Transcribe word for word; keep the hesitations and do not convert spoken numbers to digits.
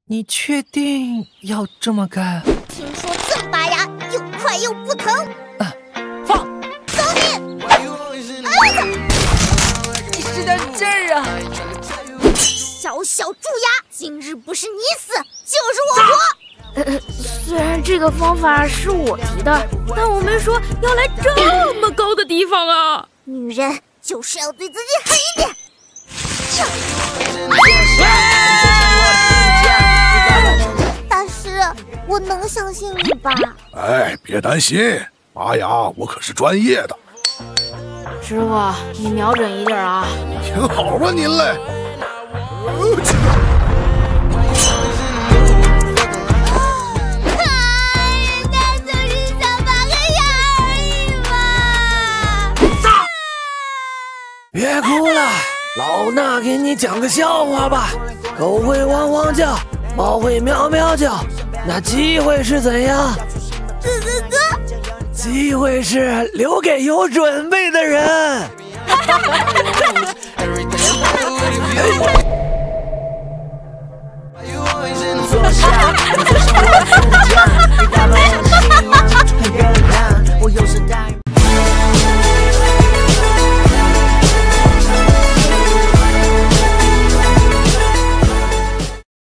你确定要这么干？ 听说这么拔牙又快又不疼。 啊，放！ 走你！啊！ 你使点劲儿啊！ 小小蛀牙，今日不是你死，就是我活。 呃，虽然这个方法是我提的，但我没说要来这么高的地方啊！ 女人就是要对自己狠一点。大师，我能相信你吧？ 哎，别担心，拔牙我可是专业的。 师傅，你瞄准一点啊！ 听好吧，您嘞。 别哭了，老衲给你讲个笑话吧。狗会汪汪叫，猫会喵喵叫，那机会是怎样？ 哥哥哥， 机会是留给有准备的人。 坐下。